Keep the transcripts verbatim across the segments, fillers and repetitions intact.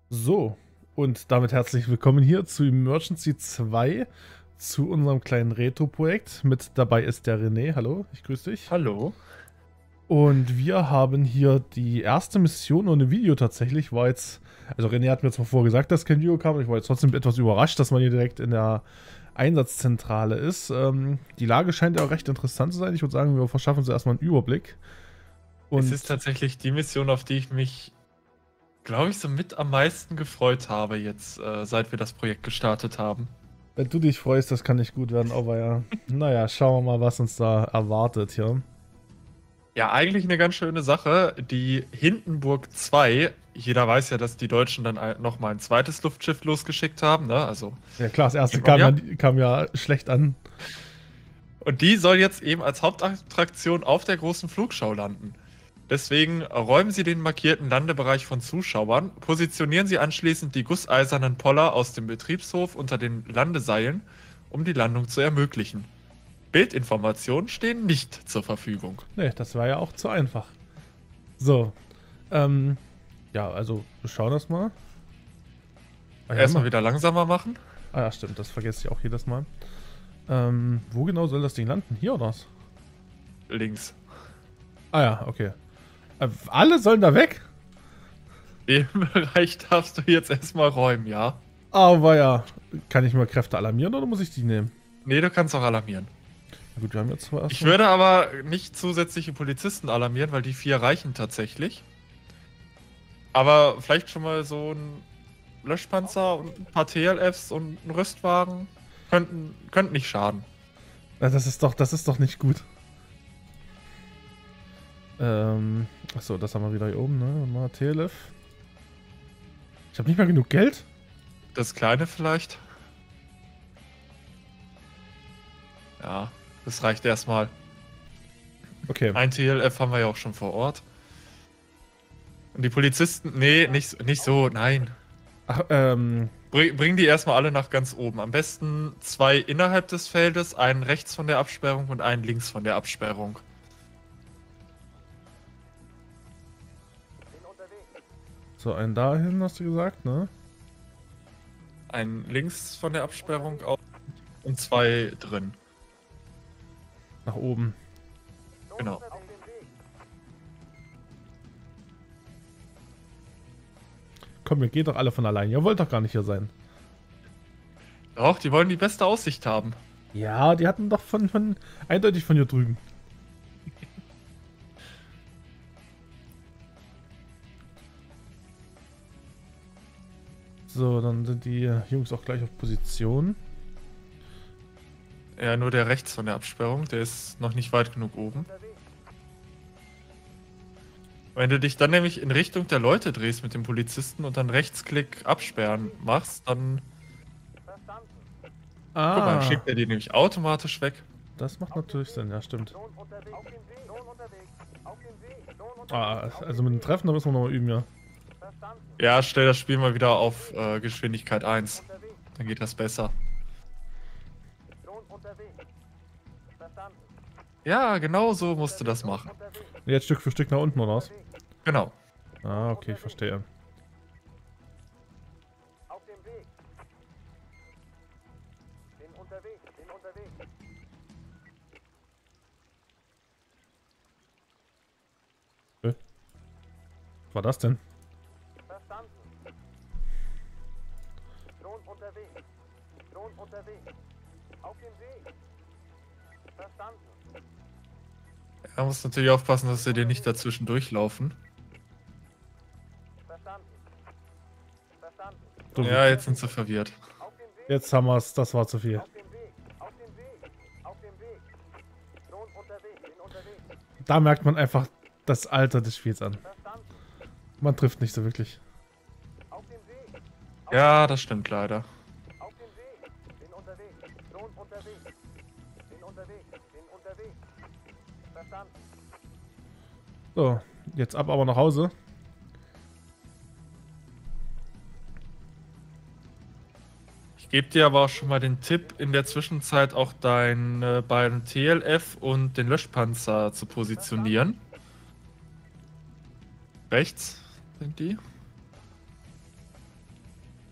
So, und damit herzlich willkommen hier zu Emergency zwei, zu unserem kleinen Retro-Projekt. Mit dabei ist der René. Hallo, ich grüße dich. Hallo. Und wir haben hier die erste Mission ohne Video tatsächlich. War jetzt, also René hat mir zwar vorher gesagt, dass kein Video kam, und ich war jetzt trotzdem etwas überrascht, dass man hier direkt in der Einsatzzentrale ist. Ähm, die Lage scheint ja auch recht interessant zu sein. Ich würde sagen, wir verschaffen uns erstmal einen Überblick. Und Es ist tatsächlich die Mission, auf die ich mich, glaube ich, so mit am meisten gefreut habe jetzt, äh, seit wir das Projekt gestartet haben. wenn du dich freust, das kann nicht gut werden, aber ja, naja, schauen wir mal, was uns da erwartet hier. Ja, eigentlich eine ganz schöne Sache. Die Hindenburg zwei, jeder weiß ja, dass die Deutschen dann ein, noch mal ein zweites Luftschiff losgeschickt haben, ne? Also, Ja klar, das erste kennt man kam ja. ja, kam ja schlecht an. Und die soll jetzt eben als Hauptattraktion auf der großen Flugschau landen. Deswegen räumen Sie den markierten Landebereich von Zuschauern, positionieren Sie anschließend die gusseisernen Poller aus dem Betriebshof unter den Landeseilen, um die Landung zu ermöglichen. Bildinformationen stehen nicht zur Verfügung. Nee, das war ja auch zu einfach. So, ähm, ja, also, wir schauen das mal. Ah ja, Erstmal immer. wieder langsamer machen. Ah ja, stimmt, das vergesse ich auch jedes Mal. Ähm, wo genau soll das Ding landen? Hier oder was? Links. Ah ja, okay. Äh, alle sollen da weg? Den Bereich darfst du jetzt erstmal räumen, ja? Aber ja, kann ich mal Kräfte alarmieren oder muss ich die nehmen? Nee, du kannst auch alarmieren. Na gut, wir haben jetzt zwar Ich erstmal... würde aber nicht zusätzliche Polizisten alarmieren, weil die vier reichen tatsächlich. Aber vielleicht schon mal so ein Löschpanzer und ein paar T L Fs und ein Rüstwagen könnten, könnten nicht schaden. Na, das ist doch, das ist doch nicht gut. Ähm, achso, das haben wir wieder hier oben, ne? Mal T L F. Ich habe nicht mal genug Geld. Das kleine vielleicht. Ja, das reicht erstmal. Okay. Ein T L F haben wir ja auch schon vor Ort. Und die Polizisten, nee, nicht, nicht so, nein. Ach, ähm, Bring, bring die erstmal alle nach ganz oben. Am besten zwei innerhalb des Feldes, einen rechts von der Absperrung und einen links von der Absperrung. so, einen dahin, hast du gesagt, ne? Einen links von der Absperrung auch und zwei drin. Nach oben. Genau. Komm, ihr geht doch alle von allein. Ihr wollt doch gar nicht hier sein. Doch, die wollen die beste Aussicht haben. Ja, die hatten doch von, von eindeutig von hier drüben. So, dann sind die Jungs auch gleich auf Position. Ja, nur der rechts von der Absperrung, der ist noch nicht weit genug oben. Wenn du dich dann nämlich in Richtung der Leute drehst mit dem Polizisten und dann Rechtsklick absperren machst, dann... Guck mal, dann Ah, schickt er die nämlich automatisch weg. das macht natürlich Sinn, ja, stimmt. Ah, also mit dem Treffen, da müssen wir nochmal üben, ja. Ja, stell das Spiel mal wieder auf äh, Geschwindigkeit eins. Dann geht das besser. Ja, genau so musst du das machen. Jetzt Stück für Stück nach unten, oder was? Genau. Ah, okay, ich verstehe. Äh, was war das denn? Er muss natürlich aufpassen, dass sie dir nicht dazwischen durchlaufen. So, Ja, jetzt sind sie verwirrt. jetzt haben wir es, das war zu viel. Da merkt man einfach das Alter des Spiels an. Man trifft nicht so wirklich. Ja, das stimmt leider. So, jetzt ab aber nach Hause. Ich gebe dir aber auch schon mal den Tipp, in der Zwischenzeit auch deine beiden T L F und den Löschpanzer zu positionieren. Rechts sind die.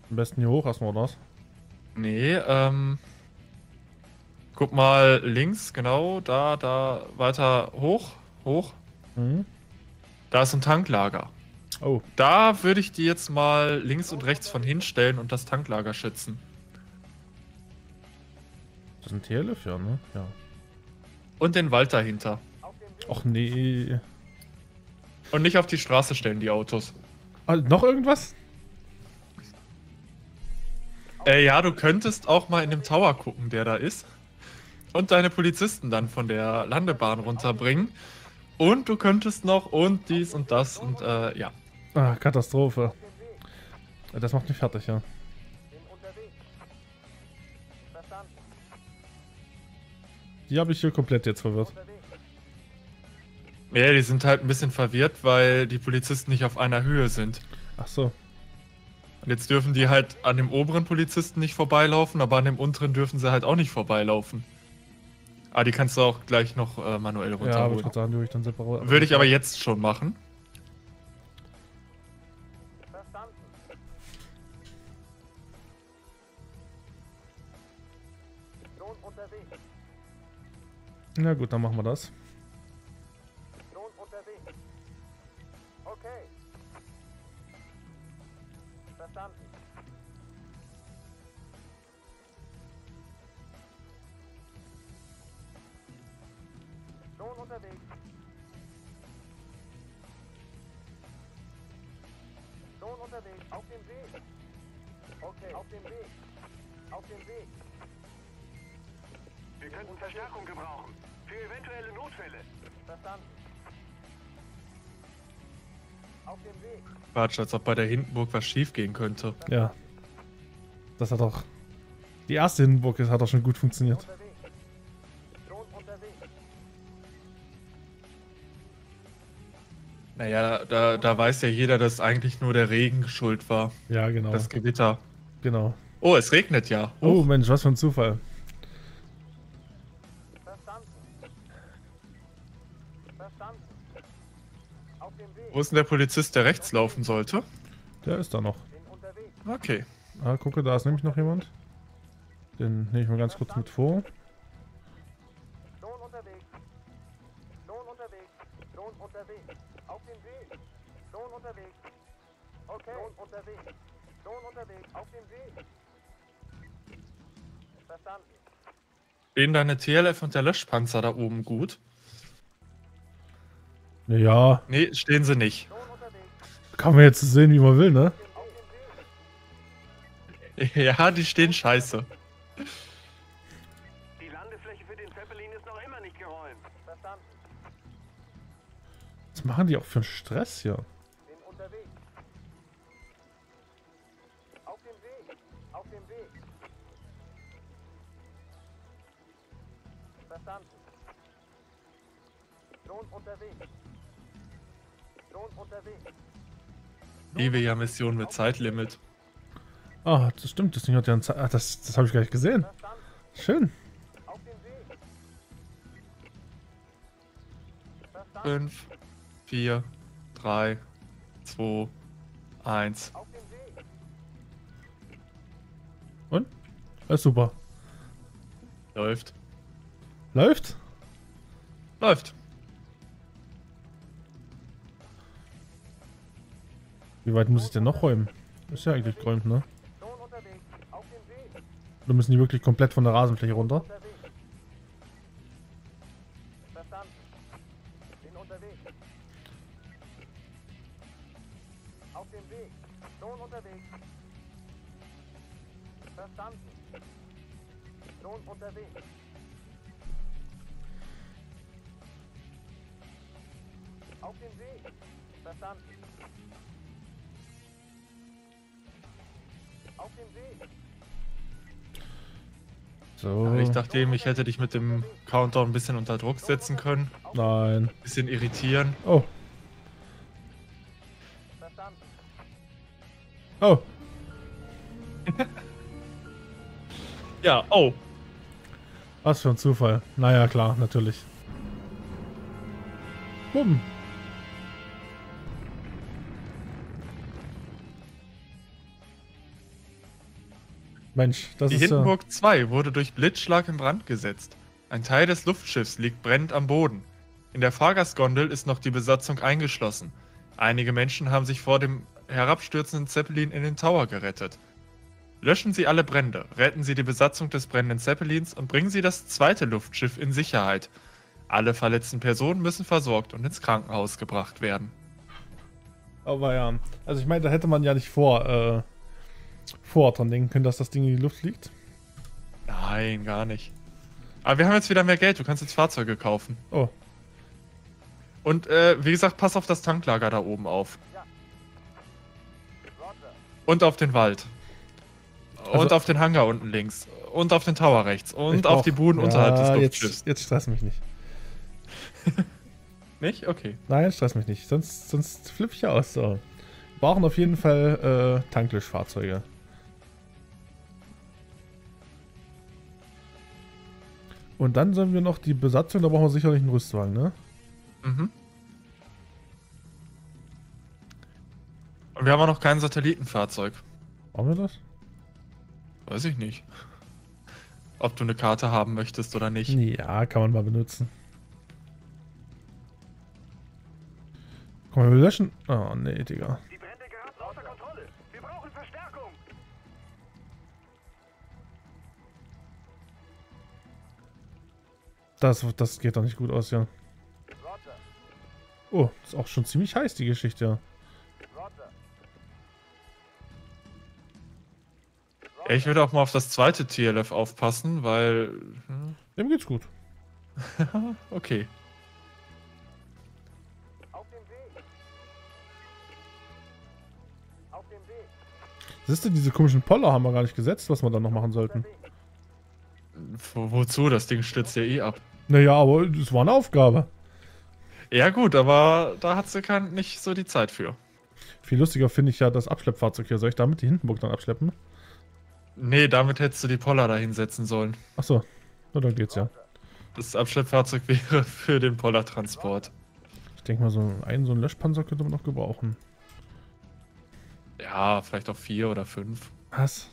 Am besten hier hoch erstmal, oder was? Nee, ähm. Guck mal links, genau, da, da, weiter hoch, hoch. Mhm. Da ist ein Tanklager. Oh. Da würde ich die jetzt mal links und rechts von hinstellen und das Tanklager schützen. Das ist ein T L F, ja, ne? Ja. Und den Wald dahinter. Och nee. Und nicht auf die Straße stellen, die Autos. Ah, noch irgendwas? Äh, ja, du könntest auch mal in dem Tower gucken, der da ist. Und deine Polizisten dann von der Landebahn runterbringen. Und du könntest noch und dies und das und äh, ja. Ah, Katastrophe. Das macht mich fertig, ja. Die habe ich hier komplett jetzt verwirrt. Ja, die sind halt ein bisschen verwirrt, weil die Polizisten nicht auf einer Höhe sind. Ach so. Und jetzt dürfen die halt an dem oberen Polizisten nicht vorbeilaufen, aber an dem unteren dürfen sie halt auch nicht vorbeilaufen. Ah, die kannst du auch gleich noch äh, manuell Ja, aber runterholen. ich würde sagen, die würde ich dann separat. Würde ich aber jetzt schon machen. Na gut, dann machen wir das. Okay. Verstanden. Schon unterwegs. Schon unterwegs. Auf dem Weg. Okay. Auf dem Weg. Auf dem Weg. Wir könnten Verstärkung gebrauchen. Für eventuelle Notfälle. Verstanden. Auf dem Weg. Quatsch, als ob bei der Hindenburg was schief gehen könnte. Ja. Das hat doch. Die erste Hindenburg ist, hat doch schon gut funktioniert. Unterwegs. Schon unterwegs. Naja, da, da weiß ja jeder, dass eigentlich nur der Regen schuld war. Ja, genau. Das Gewitter. Genau. Oh, es regnet ja. Oh Mensch, was für ein Zufall. Verstanden. Verstanden. Auf dem Weg. Wo ist denn der Polizist, der rechts laufen sollte? Der ist da noch. Bin unterwegs. Okay. Ah, gucke, da ist nämlich noch jemand. Den nehme ich mal ganz kurz mit vor. Schon unterwegs. Schon unterwegs. Schon unterwegs. Auf dem Weg. Schon unterwegs. Okay. Schon unterwegs. Schon unterwegs. Auf dem Weg. Verstanden. Stehen deine T L F und der Löschpanzer da oben gut? Ja, Nee, stehen sie nicht. Schon unterwegs. kann man jetzt sehen, wie man will, ne? Auf dem Weg. Ja, die stehen scheiße. Die Landefläche für den Zeppelin ist noch immer nicht geräumt. Verstanden. Was machen die auch für einen Stress hier? Bin unterwegs. Auf dem Weg. Auf dem Weg. Verstanden. Schon unterwegs. Schon unterwegs. Nivea-Mission mit Zeitlimit. Ah, das stimmt, das Ding hat ja ein Ze ah, das, das habe ich gar nicht gesehen. Verstanden. Schön. Auf dem Weg. Verstanden. fünf, vier, drei, zwei, eins. Auf dem Weg. Und? Alles super. Läuft. Läuft? Läuft. Wie weit muss ich denn noch räumen? Ist ja eigentlich geräumt, ne? Schon unterwegs. Auf dem Weg. Oder müssen die wirklich komplett von der Rasenfläche runter? Unterwegs. Verstanden. Bin unterwegs. Auf dem Weg. Schon unterwegs. Verstanden. Schon unterwegs. Auf dem Weg. Verstanden. Auf dem Weg. So. Ich dachte eben, ich hätte dich mit dem Countdown ein bisschen unter Druck setzen können. Nein. Ein bisschen irritieren. Oh. Verstanden. Oh. Ja, oh. Was für ein Zufall. Naja, klar, natürlich. Bumm. Mensch, das Die ist ja... Hindenburg zwei wurde durch Blitzschlag in Brand gesetzt. Ein Teil des Luftschiffs liegt brennend am Boden. In der Fahrgastgondel ist noch die Besatzung eingeschlossen. Einige Menschen haben sich vor dem herabstürzenden Zeppelin in den Tower gerettet. Löschen Sie alle Brände, retten Sie die Besatzung des brennenden Zeppelins und bringen Sie das zweite Luftschiff in Sicherheit. Alle verletzten Personen müssen versorgt und ins Krankenhaus gebracht werden. Aber ja, also ich meine, da hätte man ja nicht vor, äh, vor dran denken können, dass das Ding in die Luft fliegt. Nein, gar nicht. Aber wir haben jetzt wieder mehr Geld, du kannst jetzt Fahrzeuge kaufen. Oh, Und äh, wie gesagt, pass auf das Tanklager da oben auf. Roger. Und auf den Wald. Und Also- auf den Hangar unten links. Und auf den Tower rechts. ich Und brauch- auf die Buden ja, unterhalb des Luftschiffs. Jetzt, jetzt stress mich nicht. Nicht? Okay. Nein, stress mich nicht. Sonst, sonst flippe ich ja aus. So. Wir brauchen auf jeden Fall äh, Tanklöschfahrzeuge. Und dann sollen wir noch die Besatzung, da brauchen wir sicherlich einen Rüstwagen, ne? Mhm. Und wir haben auch noch kein Satellitenfahrzeug. Brauchen wir das? Weiß ich nicht. Ob du eine Karte haben möchtest oder nicht. Ja, kann man mal benutzen. Komm mal, wir löschen. Oh, nee, Digga. Die Brände geraten außer Kontrolle. Wir brauchen Verstärkung. Das, das geht doch nicht gut aus, ja. Roger. Oh, ist auch schon ziemlich heiß, die Geschichte, ja. Roger. Ja, ich würde auch mal auf das zweite T L F aufpassen, weil... hm, Dem geht's gut. okay. Auf dem Weg. Auf dem Weg. Siehst du, diese komischen Poller haben wir gar nicht gesetzt, was wir dann noch machen sollten. Wo, wozu? Das Ding stürzt ja eh ab. Naja, aber das war eine Aufgabe. Ja gut, aber da hat sie kein, nicht so die Zeit für. Viel lustiger finde ich ja das Abschleppfahrzeug hier. Soll ich damit die Hindenburg dann abschleppen? Nee, damit hättest du die Poller da hinsetzen sollen. Achso, na dann geht's ja. Das Abschleppfahrzeug wäre für den Pollertransport. Ich denke mal, so einen, so einen Löschpanzer könnte man noch gebrauchen. Ja, vielleicht auch vier oder fünf. Was?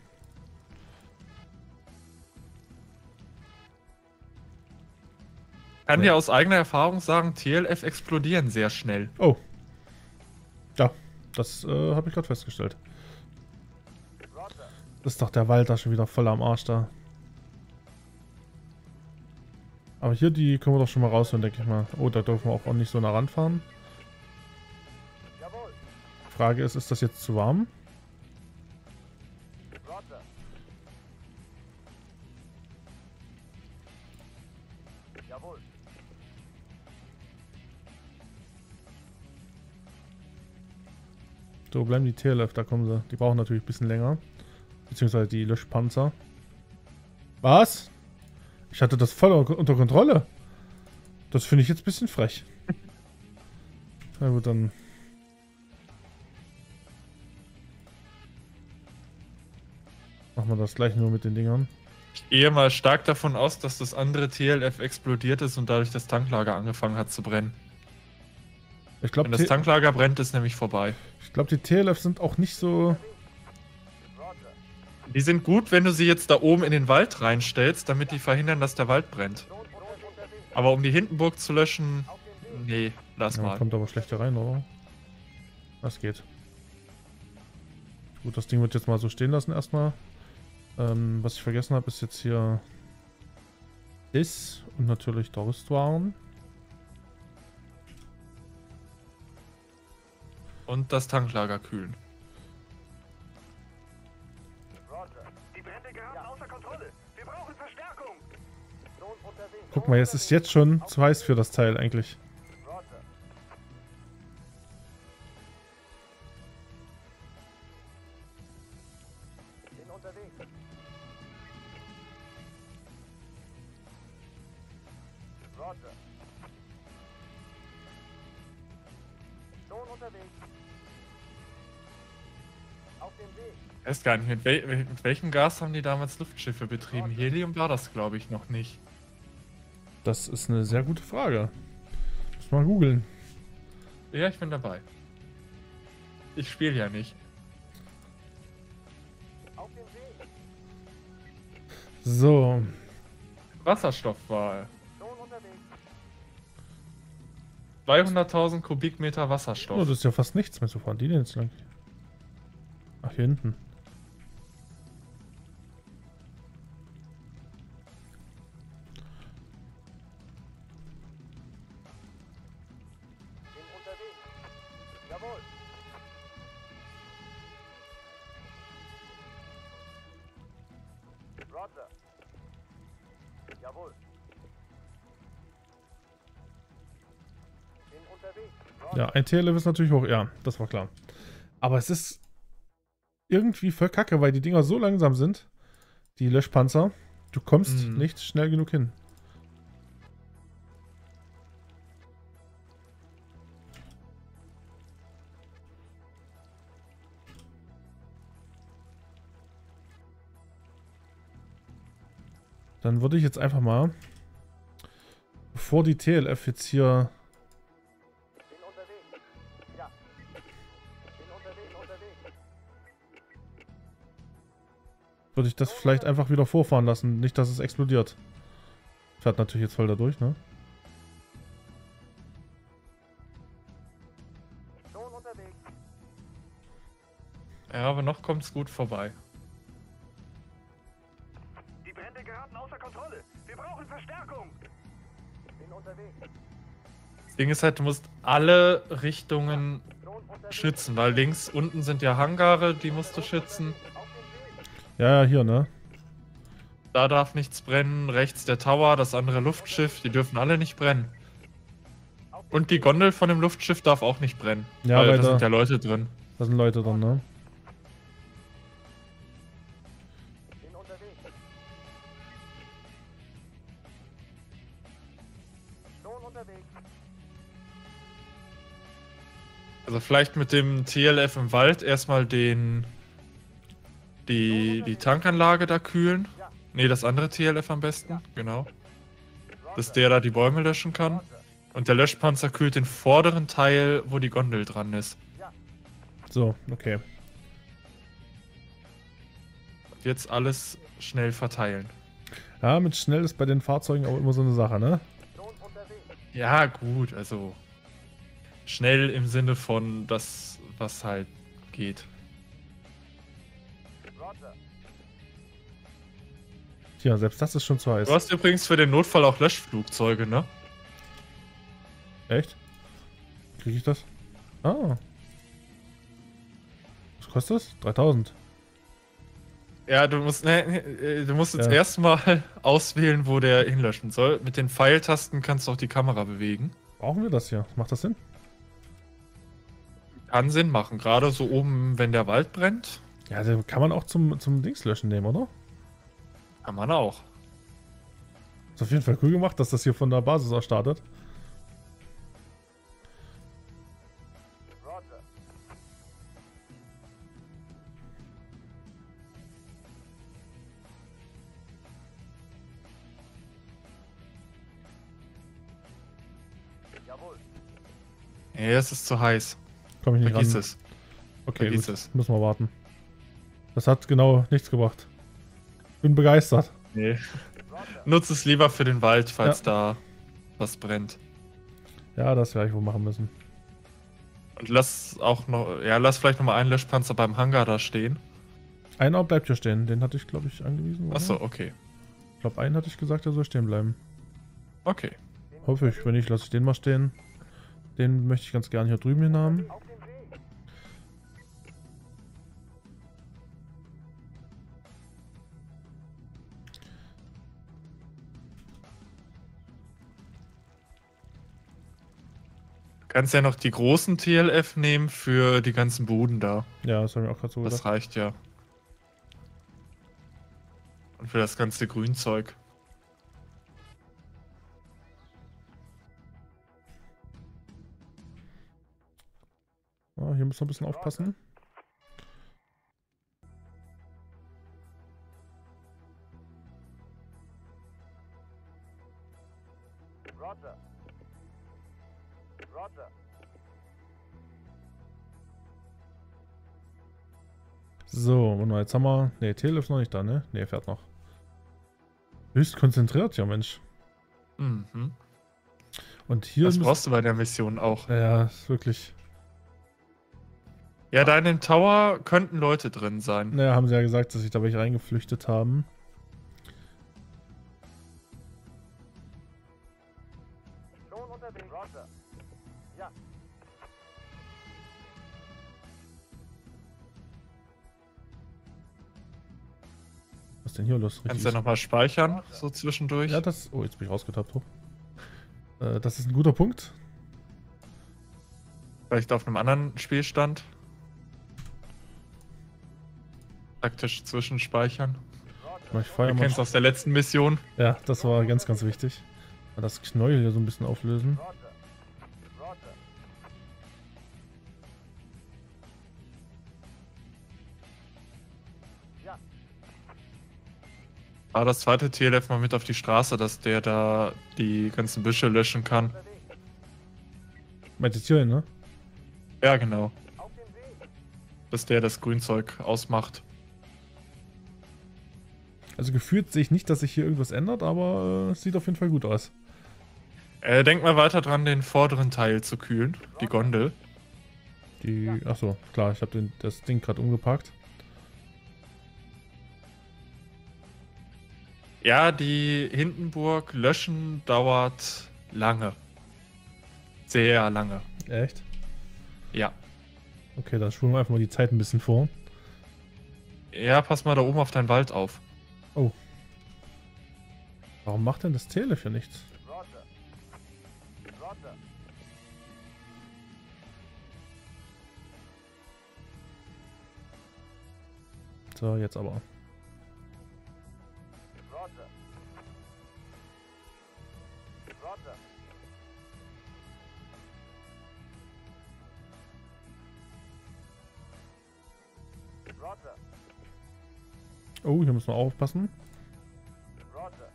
Kann Nee. dir aus eigener Erfahrung sagen, T L F explodieren sehr schnell. Oh. Ja, das äh, habe ich gerade festgestellt. Roger. Ist doch der Wald da schon wieder voll am Arsch da. Aber hier, die können wir doch schon mal rausholen, denke ich mal. Oh, da dürfen wir auch nicht so nah ranfahren. Jawohl. Frage ist, ist das jetzt zu warm? Roger. Jawohl. So, bleiben die T L F, da kommen sie. Die brauchen natürlich ein bisschen länger. Beziehungsweise die Löschpanzer. Was? Ich hatte das voll unter Kontrolle. Das finde ich jetzt ein bisschen frech. Na gut, dann... machen wir das gleich nur mit den Dingern. Ich gehe mal stark davon aus, dass das andere T L F explodiert ist und dadurch das Tanklager angefangen hat zu brennen. Ich glaube, Wenn das Tanklager brennt, ist nämlich vorbei. ich glaub, die T L F sind auch nicht so... Roger. Die sind gut, wenn du sie jetzt da oben in den Wald reinstellst, damit die verhindern, dass der Wald brennt. Lohn unterwegs. Aber um die Hindenburg zu löschen, Auf dem Weg. nee, lass Ja, mal. kommt aber schlechter rein, oder? Das geht. Gut, das Ding wird jetzt mal so stehen lassen erstmal. Ähm, was ich vergessen habe, ist jetzt hier das und natürlich der Rüstwaren. Und das Tanklager kühlen. Roger. Die Brände geraten außer Kontrolle. Wir brauchen Verstärkung. Lohn unterwegs. Guck mal, jetzt ist jetzt schon zu heiß für das Teil eigentlich. Roger. Bin unterwegs. Roger. Lohn unterwegs. Auf dem Weg. Ich weiß gar nicht, mit, wel mit welchem Gas haben die damals Luftschiffe betrieben? Helium war das, glaube ich, noch nicht. Das ist eine sehr gute Frage. Muss mal googeln. Ja, ich bin dabei. Ich spiele ja nicht. Auf dem Weg. So. Wasserstoffwahl. Schon unterwegs. zweihunderttausend Kubikmeter Oh, Wasserstoff. das ist ja fast nichts mehr. So fahren die denn jetzt lang? Ach, hier hinten. Bin unterwegs. Jawohl. Roger. Jawohl. Bin unterwegs. Roger. Ja, ein T L F ist natürlich hoch. Ja, das war klar. Aber es ist irgendwie voll kacke, weil die Dinger so langsam sind. Die Löschpanzer. Du kommst Mhm. nicht schnell genug hin. Dann würde ich jetzt einfach mal, bevor die T L F jetzt hier... Bin unterwegs. Ja. Bin unterwegs, unterwegs. würde ich das vielleicht einfach wieder vorfahren lassen. Nicht, dass es explodiert. Fährt natürlich jetzt voll da durch, ne? Schon unterwegs. Ja, aber noch kommt's gut vorbei. Die Brände geraten außer Kontrolle. Wir brauchen Verstärkung. Bin unterwegs. Das Ding ist halt, du musst alle Richtungen Schon unterwegs. schützen, weil links unten sind ja Hangare, die musst du schützen. Auf dem Weg. Ja, ja, hier, ne? Da darf nichts brennen. Rechts der Tower, das andere Luftschiff, die dürfen alle nicht brennen. Und die Gondel von dem Luftschiff darf auch nicht brennen. Ja, weil weil da da- sind ja Leute drin. Da sind Leute drin, ne? Bin unterwegs. Schon unterwegs. Also vielleicht mit dem T L F im Wald erstmal den die, die Tankanlage da kühlen. Ne, das andere T L F am besten, genau. Dass der da die Bäume löschen kann. Und der Löschpanzer kühlt den vorderen Teil, wo die Gondel dran ist. So, okay. Und jetzt alles schnell verteilen. Ja, mit schnell ist bei den Fahrzeugen auch immer so eine Sache, ne? Schon unterwegs. Ja, gut, also schnell im Sinne von das, was halt geht. Roger. Tja, selbst das ist schon zu heiß. Du hast übrigens für den Notfall auch Löschflugzeuge, ne? Echt? Kriege ich das? Ah. Was kostet das? dreitausend. Ja, du musst, ne, ne, du musst jetzt Ja. erstmal auswählen, wo der hinlöschen soll. Mit den Pfeiltasten kannst du auch die Kamera bewegen. Brauchen wir das hier? Macht das Sinn? Kann Sinn machen, gerade so oben, wenn der Wald brennt, Ja, den kann man auch zum, zum Dings löschen nehmen, oder? kann man auch. Ist auf jeden Fall cool gemacht, dass das hier von der Basis aus startet. Roger. Jawohl. Nee, es ist zu heiß. Komm ich nicht Vergiss ran. es. Okay, Vergiss gut. es. Müssen wir warten. Das hat genau nichts gebracht. Bin begeistert. Nee. Nutz es lieber für den Wald, falls da was brennt. Ja, das werde ich wohl machen müssen. Und lass auch noch, ja, lass vielleicht noch mal einen Löschpanzer beim Hangar da stehen. Einer bleibt hier stehen. Den hatte ich, glaube ich, angewiesen. oder? Achso, okay. Ich glaube, einen hatte ich gesagt, der soll stehen bleiben. Okay. Hoffe ich. Wenn nicht, lasse ich den mal stehen. Den möchte ich ganz gerne hier drüben hin haben. Auf dem Weg. Du kannst ja noch die großen T L F nehmen für die ganzen Buden da. Ja, das habe ich auch gerade so Das gedacht. reicht ja. Und für das ganze Grünzeug. Ah, hier müssen wir ein bisschen aufpassen. Roger. Roger. So, warte mal, jetzt haben wir... Ne, T L F ist noch nicht da, ne? Ne, fährt noch. Höchst konzentriert, ja Mensch. Mhm. Und hier Das müssen- brauchst du bei der Mission auch. Ja, ist wirklich. Ja, da in dem Tower könnten Leute drin sein. Naja, haben sie ja gesagt, dass sich da welche reingeflüchtet haben. Schon unterwegs. Roger. Ja. Was ist denn hier los? Kannst du ja nochmal speichern, so zwischendurch. Ja, das. Oh, jetzt bin ich rausgetappt. Hoch. Äh, das ist ein guter Punkt. Vielleicht auf einem anderen Spielstand. Taktisch zwischenspeichern. Mach ich Feuer Du mal. kennst aus der letzten Mission. Ja, das war ganz, ganz wichtig. Mal das Knäuel hier so ein bisschen auflösen. Roger. Roger. Ja. Aber das zweite T L F mal mit auf die Straße, dass der da die ganzen Büsche löschen kann. Unterwegs. Meint jetzt hier hin, ne? Ja, genau. Auf dem Weg. Dass der das Grünzeug ausmacht. Also gefühlt sehe ich nicht, dass sich hier irgendwas ändert, aber äh, es sieht auf jeden Fall gut aus. Äh, denk mal weiter dran, den vorderen Teil zu kühlen. Die Gondel. Die. Achso, klar, ich habe das Ding gerade umgepackt. Ja, die Hindenburg löschen dauert lange. Sehr lange. Echt? Ja. Okay, dann spulen wir einfach mal die Zeit ein bisschen vor. Ja, pass mal da oben auf deinen Wald auf. Oh. Warum macht denn das T L F hier nichts? Roger. Roger. So, jetzt aber. Roger. Roger. Roger. Oh, hier müssen wir aufpassen. Roger.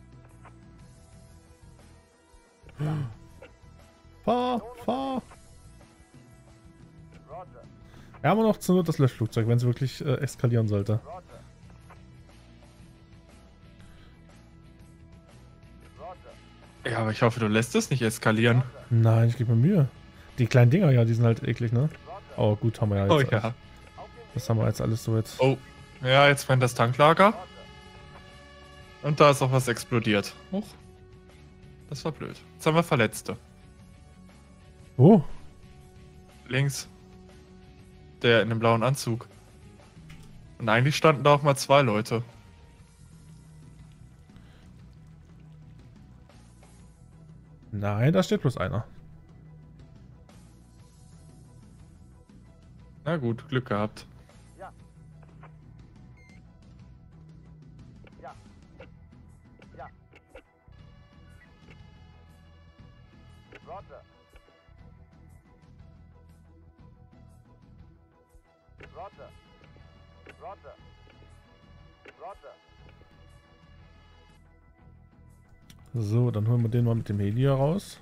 Fahr, fahr! Roger. Wir haben noch zur Not das Löschflugzeug, wenn es wirklich äh, eskalieren sollte. Roger. Roger. Ja, aber ich hoffe, du lässt es nicht eskalieren. Nein, ich gebe mir Mühe. Die kleinen Dinger, ja, die sind halt eklig, ne? Oh, gut, haben wir ja jetzt. Oh alles. ja. Das haben wir jetzt alles so jetzt. Oh. Ja, jetzt brennt das Tanklager. Und da ist auch was explodiert. Huch. Das war blöd. Jetzt haben wir Verletzte. Oh, Links. Der in dem blauen Anzug. Und eigentlich standen da auch mal zwei Leute. nein, da steht bloß einer. Na gut, Glück gehabt. Ja. Ja. Ja. Roger. Roger. Roger. Roger. So, dann holen wir den mal mit dem Heli hier raus.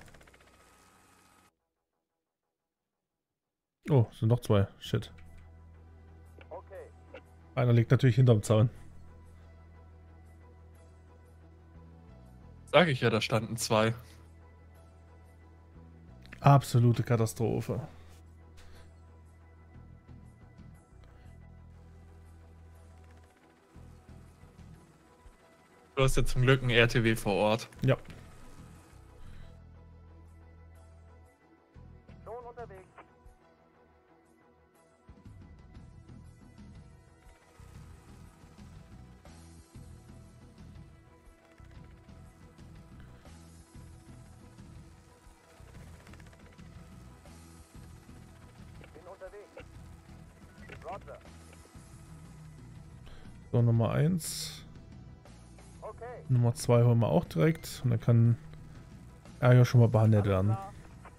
Oh, sind noch zwei. Shit. Okay. Einer liegt natürlich hinterm Zaun. Sag ich ja, da standen zwei. Absolute Katastrophe. Du hast ja zum Glück ein R T W vor Ort. Ja. Schon unterwegs. Bin unterwegs. Roger. So, Nummer eins. Okay. Nummer zwei holen wir auch direkt. Und dann kann er ja schon mal behandelt werden. Klar.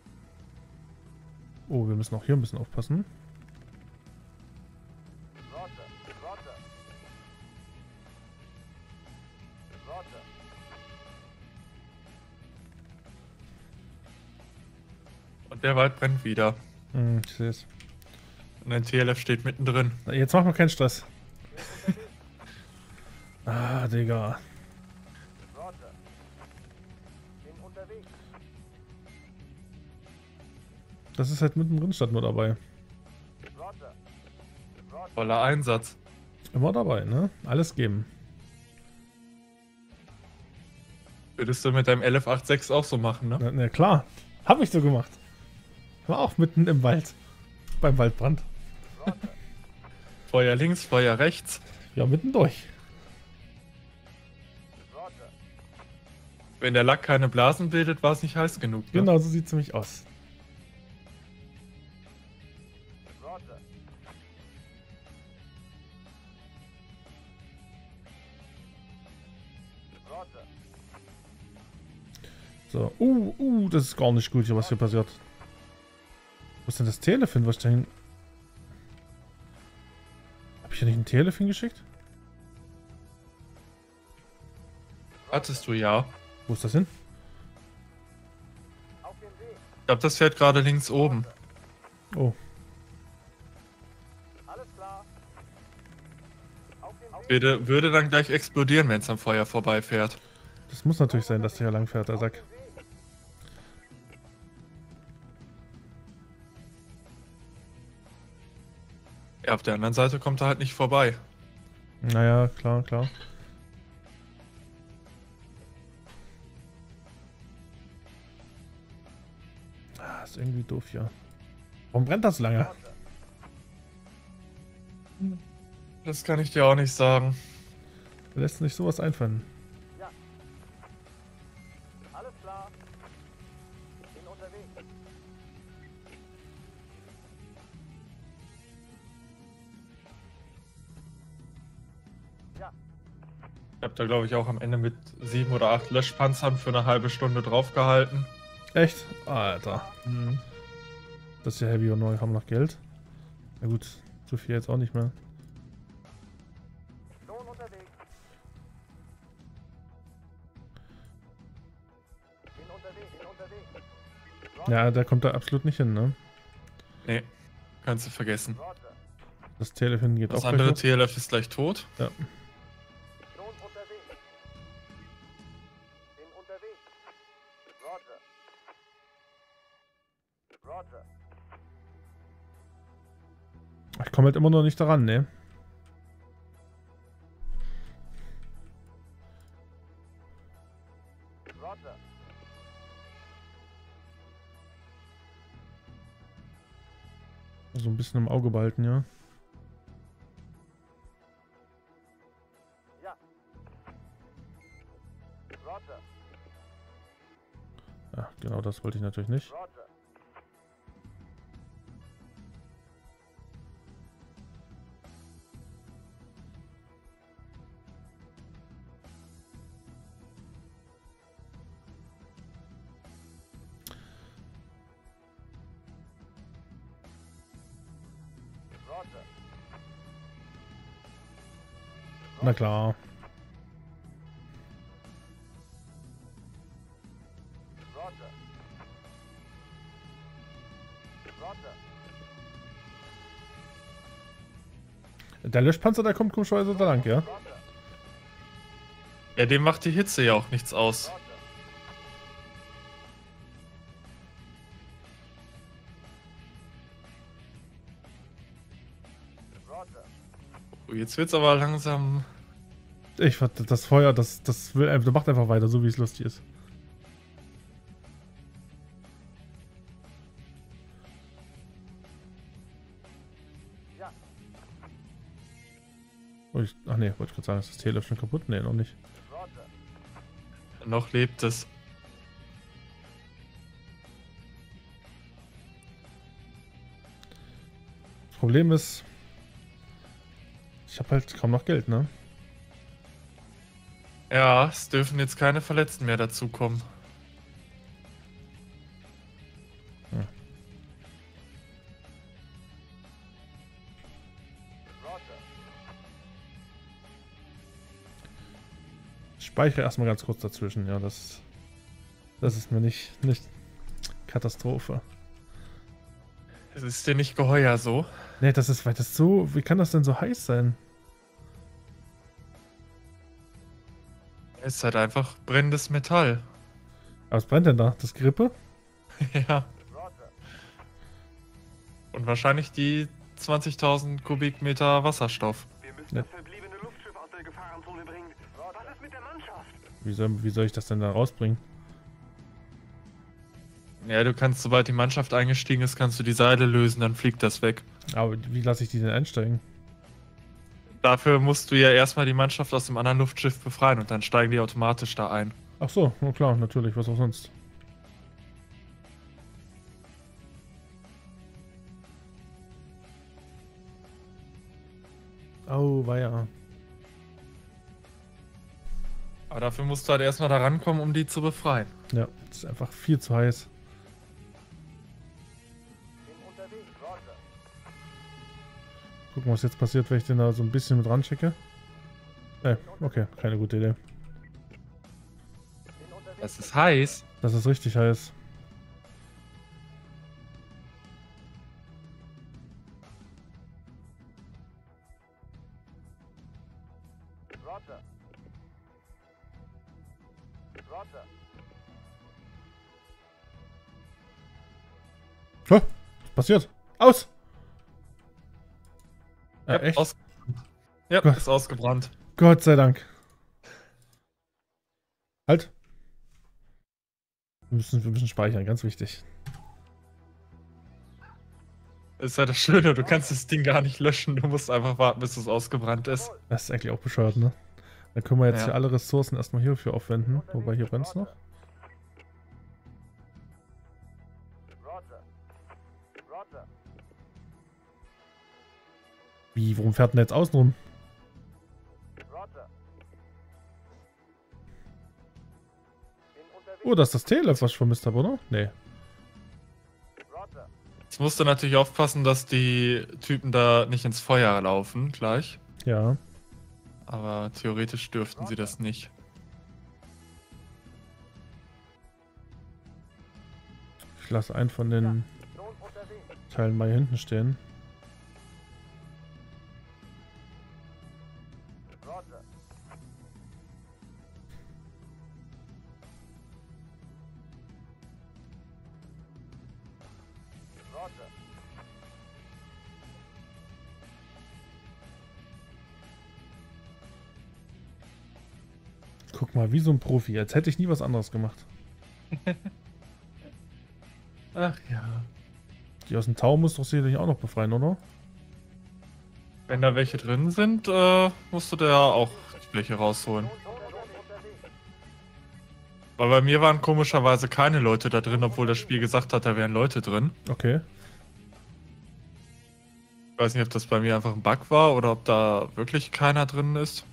Oh, wir müssen auch hier ein bisschen aufpassen. Roger. Roger. Roger. Und der Wald brennt wieder. Hm, ich sehe es. Und ein T L F steht mittendrin. Jetzt machen wir keinen Stress. Ah, Digga. Roger. unterwegs. Das ist halt mittendrin statt nur dabei. Roger. Roger. Voller Einsatz. Immer dabei, ne? Alles geben. Würdest du mit deinem L F sechsundachtzig auch so machen, ne? Na, na klar. Hab ich so gemacht. War auch mitten im Wald. Beim Waldbrand. Roger. Feuer links, Feuer rechts. Ja, mittendurch. Roger. Wenn der Lack keine Blasen bildet, war es nicht heiß genug. Ne? Genau, so sieht es nämlich aus. Roger. Roger. So. Uh, uh, das ist gar nicht gut hier, was hier passiert. Wo ist denn das Telefon? Was da hin? Hab ich hier nicht ein Telefon geschickt? Hattest du ja. Wo ist das hin? Auf dem Weg. Ich glaube, das fährt gerade links oben. Oh. Alles klar. Auf dem Weg. Würde, würde dann gleich explodieren, wenn es am Feuer vorbeifährt. Das muss natürlich sein, dass der hier lang fährt, der Sack. Ja, auf der anderen Seite kommt er halt nicht vorbei. Naja, klar, klar. Ah, ist irgendwie doof hier. Warum brennt das lange? Das kann ich dir auch nicht sagen. Lässt sich sowas einfallen. Alles klar. Bin unterwegs. Ja. Ich habe da, glaube ich, auch am Ende mit sieben oder acht Löschpanzern für eine halbe Stunde draufgehalten. Echt? Alter. Mhm. Das ist ja heavy und neu. Haben wir noch Geld? Na gut, so viel jetzt auch nicht mehr. Schon unterwegs. Bin unterwegs. Bin unterwegs. Ja, der kommt da absolut nicht hin, ne? Nee, kannst du vergessen. Roger. Das Telefon geht Das auch andere gleich T L F ist gleich tot. los. Ja. Schon unterwegs. Bin unterwegs. Roger. Roger. Ich komme halt immer noch nicht daran, ne? Roger. So ein bisschen im Auge behalten, ja. Ja. Roger. Ja, genau das wollte ich natürlich nicht. Roger. Roger. Na klar. Roger. Roger. Der Löschpanzer, der kommt komischerweise da lang, ja? Roger. Ja, dem macht die Hitze ja auch nichts aus. Roger. Roger. Oh, jetzt wird's aber langsam. Ich das Feuer, das, das will einfach, macht einfach weiter, so wie es lustig ist. Ja. Oh, ich, ach nee, wollte ich gerade sagen, ist das Telefon schon kaputt? Nee, noch nicht. Roger. Noch lebt es. Das Problem ist, ich habe halt kaum noch Geld, ne? Ja, es dürfen jetzt keine Verletzten mehr dazukommen. Roger. Ich speichere erstmal ganz kurz dazwischen, ja, das, das ist mir nicht, nicht Katastrophe. Es ist dir nicht geheuer so. Nee, das ist, weil das so, wie kann das denn so heiß sein? Es ist halt einfach brennendes Metall. Was brennt denn da? Das Gerippe? Ja. Und wahrscheinlich die zwanzigtausend Kubikmeter Wasserstoff. Wir müssen Ja. das verbliebene Luftschiff aus der Gefahrenzone bringen. Was ist mit der Mannschaft? Wie soll, wie soll ich das denn da rausbringen? Ja, du kannst, sobald die Mannschaft eingestiegen ist, kannst du die Seile lösen, dann fliegt das weg. Aber wie lasse ich die denn einsteigen? Dafür musst du ja erstmal die Mannschaft aus dem anderen Luftschiff befreien und dann steigen die automatisch da ein. Ach so, na klar, natürlich, was auch sonst. Oh, weia. Aber dafür musst du halt erstmal da rankommen, um die zu befreien. Ja, das ist einfach viel zu heiß. Bin unterwegs. Roger. Gucken, was jetzt passiert, wenn ich den da so ein bisschen mit ran schicke. Ne, okay, keine gute Idee. Bin unterwegs. Es ist heiß. Das ist richtig heiß. Roger. Roger. Hä? Was passiert? Aus! Ja, Ja, echt? aus ja Gott. ist ausgebrannt. Gott sei Dank. Halt. Wir müssen, wir müssen speichern, ganz wichtig. Ist ja das Schöne, du kannst das Ding gar nicht löschen, du musst einfach warten, bis es ausgebrannt ist. Das ist eigentlich auch bescheuert, ne? Dann können wir jetzt Ja. hier alle Ressourcen erstmal hierfür aufwenden. Wobei, hier brennt's noch. Roger. Roger. Wie, warum fährt denn der jetzt außen rum? Roger. Bin unterwegs. Oh, das ist das Telef, was ich vermisst habe, oder? Nee. Roger. Jetzt musst du natürlich aufpassen, dass die Typen da nicht ins Feuer laufen gleich. Ja. Aber theoretisch dürften sie das nicht. Ich lasse einen von den Nun unterwegs. Teilen mal hier hinten stehen. Roger. Roger. Guck mal, wie so ein Profi. Als hätte ich nie was anderes gemacht. Ach ja. Die aus dem Tau muss doch sicherlich auch noch befreien, oder? Wenn da welche drin sind, äh, musst du da auch welche rausholen. Weil bei mir waren komischerweise keine Leute da drin, obwohl das Spiel gesagt hat, da wären Leute drin. Okay. Ich weiß nicht, ob das bei mir einfach ein Bug war oder ob da wirklich keiner drin ist.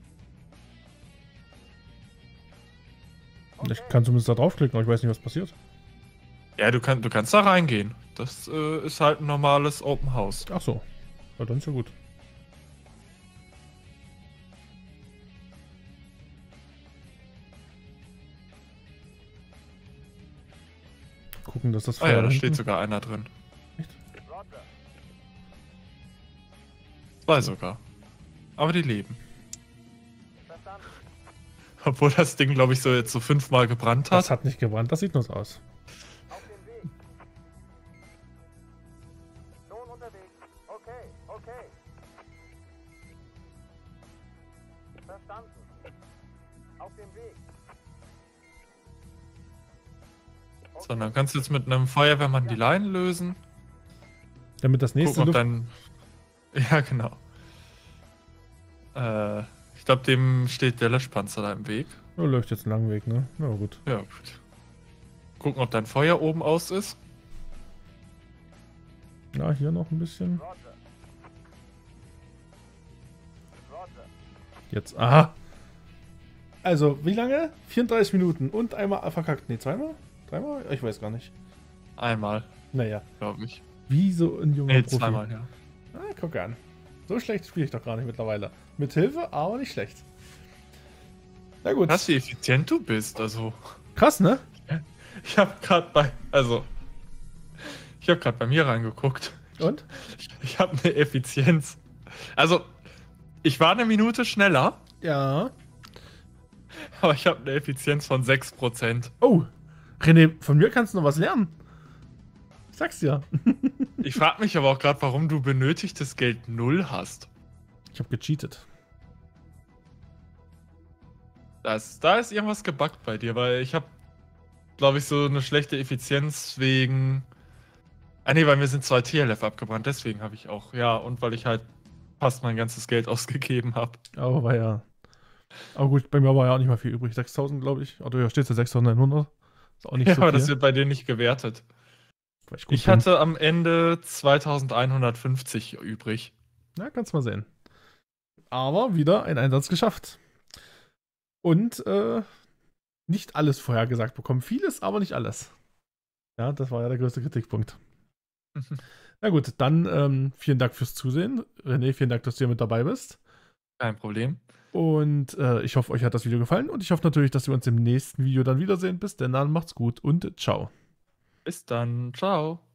Ich kann zumindest da draufklicken, aber ich weiß nicht, was passiert. Ja, du, kann, du kannst da reingehen. Das äh, ist halt ein normales Open House. Ach so. Ja, dann ist ja gut. Gucken, dass das Ah ja, Feuer da hinten- steht sogar einer drin. Roger. Zwei sogar. Aber die leben. Verstanden. Obwohl das Ding, glaube ich, so jetzt so fünfmal gebrannt Das hat. hat nicht gebrannt, das sieht nur so aus. Auf dem Weg. Nun unterwegs. Okay, okay. Verstanden. Auf dem Weg. So, dann kannst du jetzt mit einem Feuerwehrmann die Leinen lösen. Damit das nächste Gucken, ob Luft... dann. Ja, genau. Äh, ich glaube, dem steht der Löschpanzer da im Weg. Oh, läuft jetzt einen langen Weg, ne? Na gut. Ja, gut. Gucken, ob dein Feuer oben aus ist. Ja, hier noch ein bisschen. Roger. Roger. Jetzt. Aha! Also, wie lange? vierunddreißig Minuten und einmal verkackt. Ne, zweimal? Dreimal? Ich weiß gar nicht. Einmal, Naja, glaube ich. wie so ein junger Nee, Profi. zweimal, ja. Ah, guck an. So schlecht spiele ich doch gar nicht mittlerweile. Mit Hilfe, aber nicht schlecht. Na gut. Krass, wie effizient du bist. Also, Krass, ne? ich habe gerade bei. Also. Ich habe gerade bei mir reingeguckt. Und? Ich habe eine Effizienz. Also, ich war eine Minute schneller, Ja. aber ich habe eine Effizienz von sechs Prozent. Oh, René, von mir kannst du noch was lernen. Ich sag's dir. Ich frage mich aber auch gerade, warum du benötigtes Geld null hast. Ich habe gecheatet. Das, da ist irgendwas gebuggt bei dir, weil ich habe, glaube ich, so eine schlechte Effizienz wegen... Ah nee, bei mir sind zwei T L F abgebrannt, deswegen habe ich auch, ja, und weil ich halt fast mein ganzes Geld ausgegeben habe. Aber war ja... Aber gut, bei mir war ja auch nicht mal viel übrig. sechstausend, glaube ich. Oder ja, steht ja sechstausendneunhundert. Ist auch nicht Ja, so aber viel. das wird bei dir nicht gewertet. Weil ich gut Ich bin. hatte am Ende zweitausendeinhundertfünfzig übrig. Na, kannst mal sehen. Aber wieder ein Einsatz geschafft. Und äh, nicht alles vorhergesagt bekommen. Vieles, aber nicht alles. Ja, das war ja der größte Kritikpunkt. Na gut, dann ähm, vielen Dank fürs Zusehen. René, vielen Dank, dass du hier mit dabei bist. Kein Problem. Und äh, ich hoffe, euch hat das Video gefallen. Und ich hoffe natürlich, dass wir uns im nächsten Video dann wiedersehen. Bis denn dann, macht's gut und ciao. Bis dann. Ciao.